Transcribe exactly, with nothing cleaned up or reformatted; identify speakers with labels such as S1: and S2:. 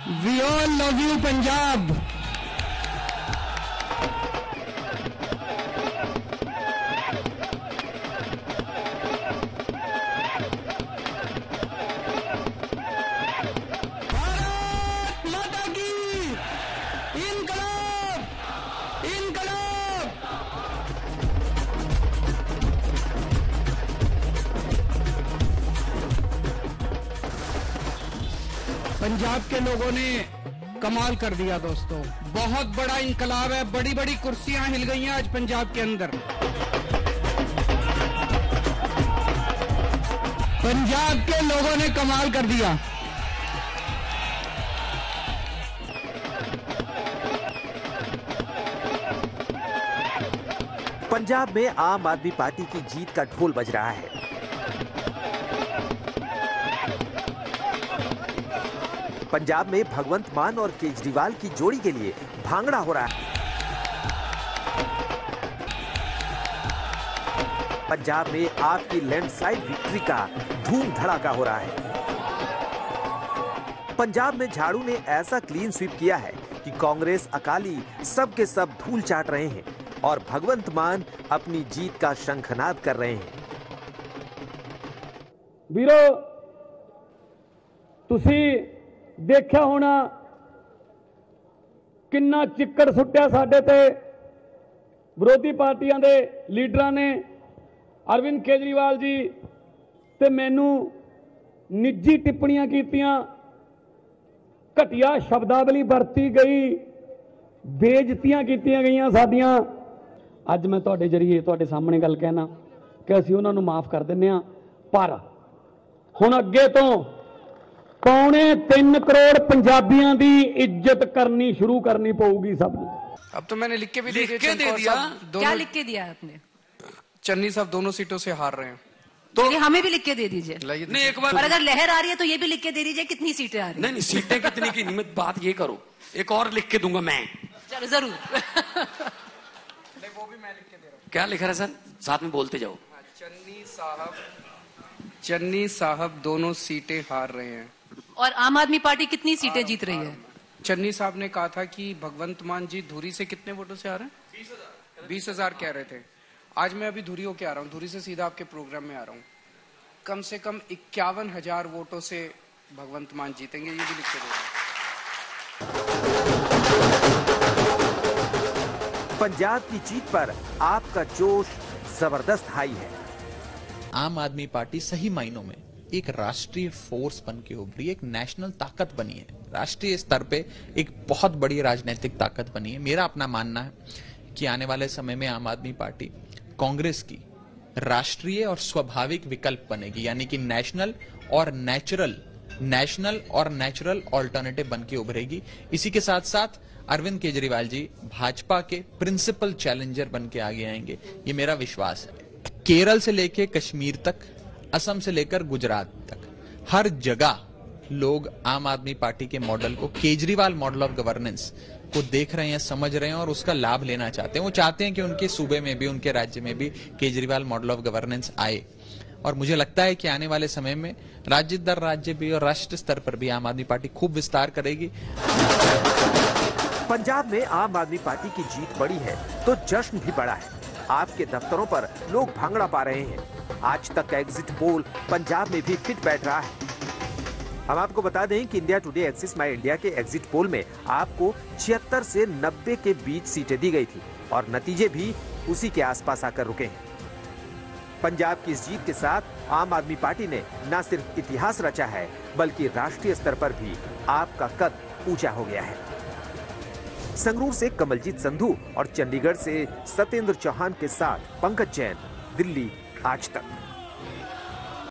S1: We all love you, Punjab. Bharat माता की इनकलाब, इनकलाब। पंजाब के लोगों ने कमाल कर दिया दोस्तों, बहुत बड़ा इनकलाब है, बड़ी बड़ी कुर्सियां हिल गई हैं आज पंजाब के अंदर। पंजाब के लोगों ने कमाल कर दिया।
S2: पंजाब में आम आदमी पार्टी की जीत का ढोल बज रहा है। पंजाब में भगवंत मान और केजरीवाल की जोड़ी के लिए भांगड़ा हो रहा है। पंजाब में आपकी लैंडस्लाइड विक्ट्री का धूम धड़ाका हो रहा है। पंजाब में झाड़ू ने ऐसा क्लीन स्वीप किया है कि कांग्रेस अकाली सब के सब धूल चाट रहे हैं और भगवंत मान अपनी जीत का शंखनाद कर रहे हैं।
S3: ਵੀਰੋ ਤੁਸੀਂ ਦੇਖਿਆ ਹੋਣਾ ਕਿੰਨਾ ਚਿੱਕੜ ਸੁੱਟਿਆ ਸਾਡੇ ਤੇ ਵਿਰੋਧੀ ਪਾਰਟੀਆਂ ਦੇ ਲੀਡਰਾਂ ਨੇ। ਅਰਵਿੰਦ ਕੇਜਰੀਵਾਲ ਜੀ ਤੇ ਮੈਨੂੰ ਨਿੱਜੀ ਟਿੱਪਣੀਆਂ ਕੀਤੀਆਂ, ਘਟੀਆ ਸ਼ਬਦਾਵਲੀ ਵਰਤੀ ਗਈ, ਬੇਇੱਜ਼ਤੀਆਂ ਕੀਤੀਆਂ ਗਈਆਂ ਸਾਡੀਆਂ। ਅੱਜ ਮੈਂ ਤੁਹਾਡੇ ਜਰੀਏ ਤੁਹਾਡੇ ਸਾਹਮਣੇ ਗੱਲ ਕਹਿਣਾ ਕਿ ਅਸੀਂ ਉਹਨਾਂ ਨੂੰ ਮਾਫ ਕਰ ਦਿੰਨੇ ਆ, ਪਰ ਹੁਣ ਅੱਗੇ ਤੋਂ पौने तीन करोड़ पंजाबियों की इज्जत करनी शुरू करनी पड़ेगी सब।
S1: अब तो मैंने लिख के भी
S4: लिख के दे दिया।
S5: क्या लिख के दिया आपने?
S1: चन्नी साहब दोनों सीटों से हार रहे हैं,
S5: तो हमें भी लिख के दे दीजिए।
S4: नहीं एक बार,
S5: और अगर लहर आ रही है तो ये भी लिख के दे दीजिए कितनी सीटें आ रही हैं।
S4: नहीं नहीं सीटें कितनी की नहीं, बात ये करो, एक और लिख के दूंगा मैं।
S5: चलो जरूर।
S1: वो भी मैं लिख के दे रहा हूँ।
S4: क्या लिख रहा है सर, साथ में बोलते जाओ।
S1: चन्नी साहब, चन्नी साहब दोनों सीटें हार रहे हैं।
S5: और आम आदमी पार्टी कितनी सीटें जीत रही है?
S1: चन्नी साहब ने कहा था कि भगवंत मान जी धुरी से कितने वोटों से आ रहे हैं? बीस हजार कह रहे थे। आज मैं अभी धुरी होके आ रहा हूँ, धुरी से सीधा आपके प्रोग्राम में आ रहा हूँ। कम से कम इक्यावन हजार वोटों से भगवंत मान जीतेंगे, ये भी लिख के दे रहे हैं।
S2: पंजाब की जीत पर आपका जोश जबरदस्त हाई है।
S6: आम आदमी पार्टी सही मायनों में एक राष्ट्रीय फोर्स बन के उभरी, एक नेशनल ताकत बनी है, राष्ट्रीय स्तर पे एक बहुत बड़ी राजनीतिक ताकत बनी है। मेरा अपना मानना है कि आने वाले समय में आम आदमी पार्टी कांग्रेस की राष्ट्रीय और स्वाभाविक विकल्प बनेगी, यानी कि नेशनल और नेचुरल नेशनल और नेचुरल ऑल्टरनेटिव बन के उभरेगी। इसी के साथ साथ अरविंद केजरीवाल जी भाजपा के प्रिंसिपल चैलेंजर बन के आगे आएंगे, ये मेरा विश्वास है। केरल से लेके कश्मीर तक, असम से लेकर गुजरात तक, हर जगह लोग आम आदमी पार्टी के मॉडल को, केजरीवाल मॉडल ऑफ गवर्नेंस को देख रहे हैं, समझ रहे हैं और उसका लाभ लेना चाहते हैं। वो चाहते हैं कि उनके सूबे में भी, उनके राज्य में भी केजरीवाल मॉडल ऑफ गवर्नेंस आए। और मुझे लगता है कि आने वाले समय में राज्य दर राज्य भी और राष्ट्र स्तर पर भी आम आदमी पार्टी खूब विस्तार करेगी।
S2: पंजाब में आम आदमी पार्टी की जीत बड़ी है तो जश्न भी बड़ा है। आपके दफ्तरों पर लोग भांगड़ा पा रहे हैं। आज तक का एग्जिट पोल पंजाब में भी फिट बैठ रहा है। हम आपको बता दें कि India Today Axis My India के एग्जिट पोल में आपको छिहत्तर से नब्बे के बीच सीटें दी गई थी और नतीजे भी उसी के आसपास आकर रुके हैं। पंजाब की इस जीत के साथ आम आदमी पार्टी ने न सिर्फ इतिहास रचा है बल्कि राष्ट्रीय स्तर पर भी आपका कद ऊंचा हो गया है। संगरूर से कमलजीत संधू और चंडीगढ़ से सत्येंद्र चौहान के साथ पंकज जैन, दिल्ली आज तक।